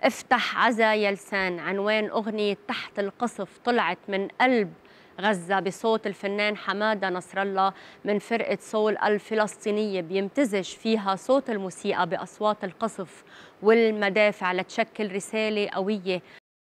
افتح عزا يا لسان، عنوان أغنية تحت القصف طلعت من قلب غزة بصوت الفنان حمادة نصر الله من فرقة سول الفلسطينية، بيمتزج فيها صوت الموسيقى بأصوات القصف والمدافع لتشكل رسالة قوية.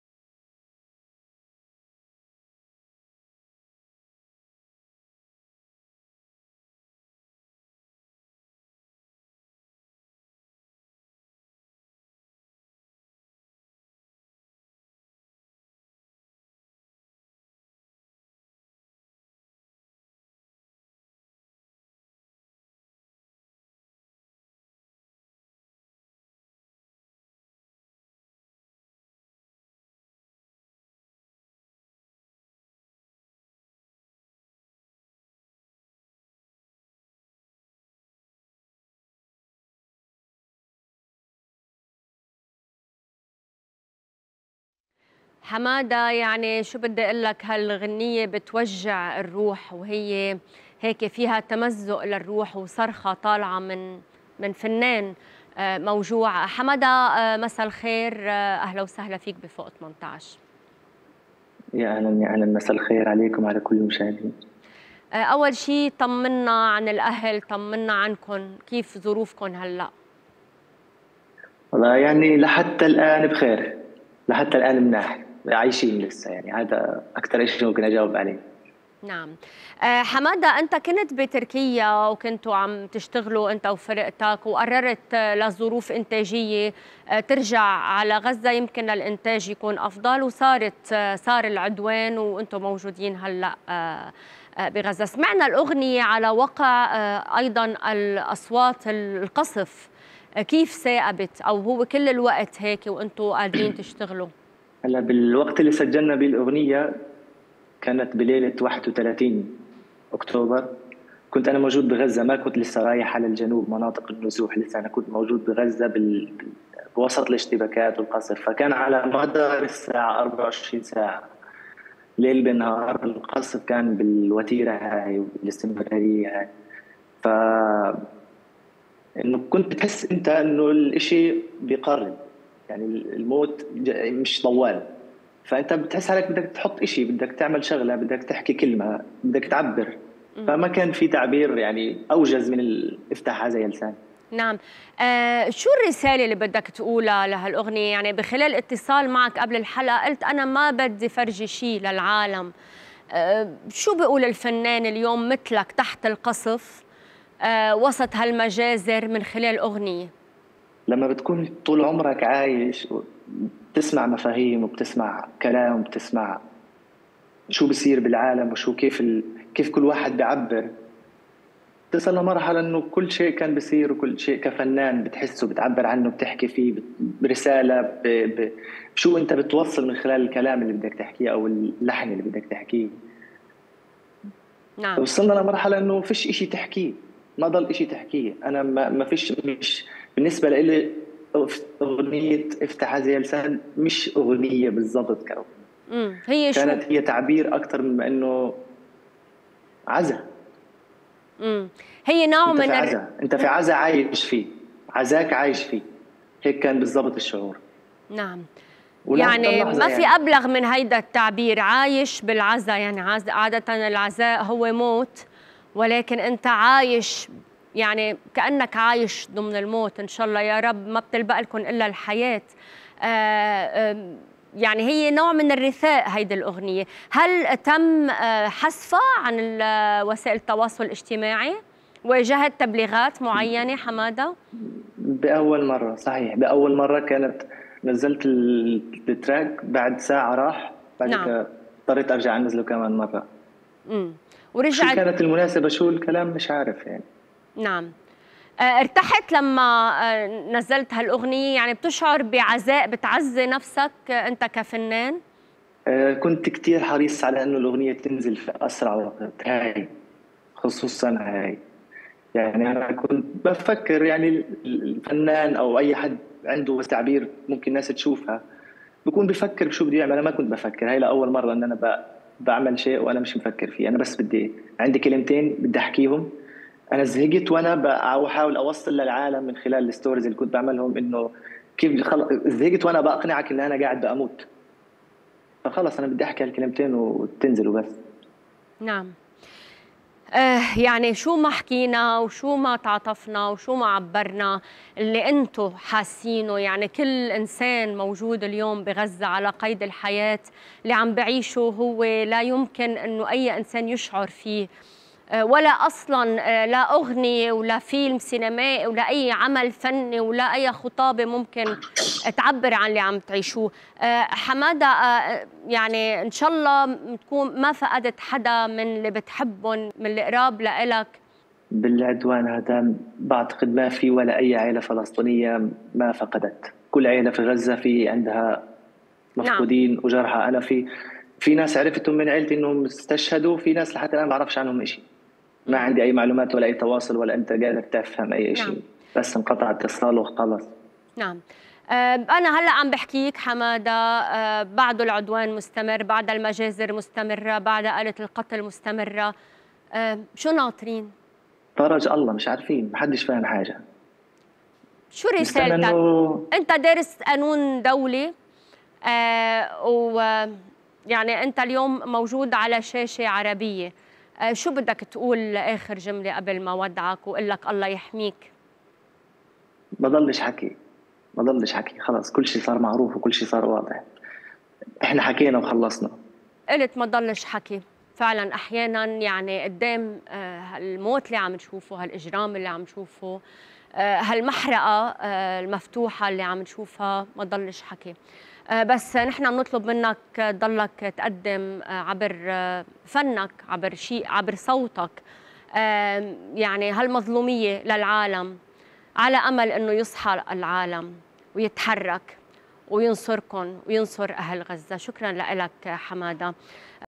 حمادة، يعني شو بدي أقول لك، هالغنية بتوجع الروح، وهي هيك فيها تمزق للروح وصرخة طالعة من فنان موجوع. حمادة، مساء الخير، أهلا وسهلا فيك بفوق 18. يا أهلا يا أهلا، مساء الخير عليكم وعلى كل المشاهدين. أول شيء طمنا عن الأهل، طمنا عنكم، كيف ظروفكم هلأ؟ والله يعني لحتى الآن بخير، لحتى الآن مناح، عايشين لسه، يعني هذا أكثر شيء ممكن أجاوب عليه. نعم. حمادة، أنت كنت بتركيا وكنتوا عم تشتغلوا أنت وفرقتك، وقررت لظروف إنتاجية ترجع على غزة، يمكن للإنتاج يكون أفضل، صار العدوان وأنتم موجودين هلأ بغزة. سمعنا الأغنية على وقع أيضا الأصوات القصف، كيف ثاقبت، أو هو كل الوقت هيك وأنتم قادرين تشتغلوا؟ هلا بالوقت اللي سجلنا به الأغنية كانت بليلة 31 أكتوبر. كنت أنا موجود بغزة، ما كنت لسه رايح على الجنوب مناطق النزوح، لسه أنا كنت موجود بغزة بوسط الاشتباكات والقصف. فكان على مدار الساعة 24 ساعة ليل بنهار القصف كان بالوتيرة هاي وبالاستمرارية هاي. ف انه كنت بتحس انت انه الاشي بيقرب، يعني الموت مش طوال. فانت بتحس حالك بدك تحط اشي، بدك تعمل شغلة، بدك تحكي كلمة، بدك تعبر. فما كان في تعبير يعني اوجز من افتح هذا يا لسان. نعم. شو الرسالة اللي بدك تقولها لهالأغنية؟ يعني بخلال اتصال معك قبل الحلقة قلت أنا ما بدي فرجي شيء للعالم. شو بيقول الفنان اليوم مثلك تحت القصف وسط هالمجازر من خلال أغنية؟ لما بتكون طول عمرك عايش بتسمع مفاهيم وبتسمع كلام وبتسمع شو بصير بالعالم وشو كيف كل واحد بيعبر، تصل لمرحلة إنه كل شيء كان بيصير وكل شيء كفنان بتحسه، بتعبر عنه، بتحكي فيه برسالة، بشو أنت بتوصل من خلال الكلام اللي بدك تحكيه أو اللحن اللي بدك تحكيه. نعم. وصلنا لمرحلة إنه فيش إشي تحكيه، ما ضل إشي تحكيه. أنا ما فيش، مش بالنسبة لي أغنية افتح هذه لسان مش أغنية بالضبط هي شو؟ كانت هي تعبير أكثر من إنه عزا. هي نوع انت من في عزا، انت في عزا عايش فيه، عزاك عايش فيه. هيك كان بالضبط الشعور. نعم. ولحتى يعني اللحظه ما في يعني أبلغ من هيدا التعبير، عايش بالعزا. يعني عادة العزاء هو موت، ولكن أنت عايش، يعني كأنك عايش ضمن الموت. إن شاء الله يا رب ما بتلبق لكم إلا الحياة. يعني هي نوع من الرثاء هيدي الأغنية. هل تم حذفها عن وسائل التواصل الاجتماعي؟ واجهت تبليغات معينة حمادة؟ بأول مرة، صحيح بأول مرة كانت نزلت التراك، بعد ساعة راح، بعد نعم. كده اضطريت أرجع أنزله كمان مرة. شو ورجعت. كانت المناسبة، شو الكلام، مش عارف يعني. نعم. ارتحت لما نزلت هالأغنية؟ يعني بتشعر بعزاء، بتعزي نفسك أنت كفنان؟ كنت كتير حريص على أنه الأغنية تنزل في أسرع وقت هاي، خصوصا هاي. يعني أنا كنت بفكر يعني الفنان أو أي حد عنده بس تعبير ممكن الناس تشوفها بكون بفكر بشو بده يعمل. أنا ما كنت بفكر، هاي لأول مرة إن أنا بعمل شيء وأنا مش مفكر فيه. أنا بس بدي عندي كلمتين بدي أحكيهم. أنا زهقت وأنا بحاول أوصل للعالم من خلال الستوريز اللي كنت بعملهم إنه كيف زهقت وانا بقنعك ان انا قاعد باموت. فخلص انا بدي احكي هالكلمتين وتنزل وبس. نعم. يعني شو ما حكينا وشو ما تعاطفنا وشو ما عبرنا اللي انتم حاسينه، يعني كل انسان موجود اليوم بغزة على قيد الحياة اللي عم بعيشه هو لا يمكن انه اي انسان يشعر فيه، ولا اصلا لا اغنيه ولا فيلم سينمائي ولا اي عمل فني ولا اي خطابه ممكن تعبر عن اللي عم تعيشوه. حماده، يعني ان شاء الله تكون ما فقدت حدا من اللي بتحبهم من القراب لإلك. بالعدوان هذا بعتقد ما في ولا اي عائله فلسطينيه ما فقدت، كل عائله في غزه في عندها نعم. مفقودين وجرحى. انا في ناس عرفتهم من عيلتي انهم استشهدوا، في ناس لحتى الان ما بعرفش عنهم شيء. ما عندي اي معلومات ولا اي تواصل ولا انت قادر تفهم اي نعم. شيء، بس انقطع اتصال وخلص. نعم. أنا هلأ عم بحكيك حمادة، بعد العدوان مستمر، بعد المجازر مستمرة، بعد آلة القتل مستمرة، شو ناطرين؟ فرج الله، مش عارفين، محدش فاهم حاجه. شو نستنى رسالتك؟ انه أنت دارس قانون دولي، و يعني أنت اليوم موجود على شاشة عربية، شو بدك تقول آخر جملة قبل ما ودعك وأقول لك الله يحميك؟ بضلش حكي، بضلش حكي، خلاص كل شيء صار معروف وكل شيء صار واضح. احنا حكينا وخلصنا. قلت ما ضلش حكي. فعلا أحيانا يعني قدام الموت اللي عم نشوفه، هالإجرام اللي عم نشوفه، هالمحرقة المفتوحة اللي عم نشوفها، ما ضلش حكي. بس نحن بنطلب منك تضلك تقدم عبر فنك، عبر شيء، عبر صوتك، يعني هالمظلومية للعالم، على أمل أنه يصحى العالم ويتحرك وينصركم وينصر أهل غزة. شكرا لك حمادة.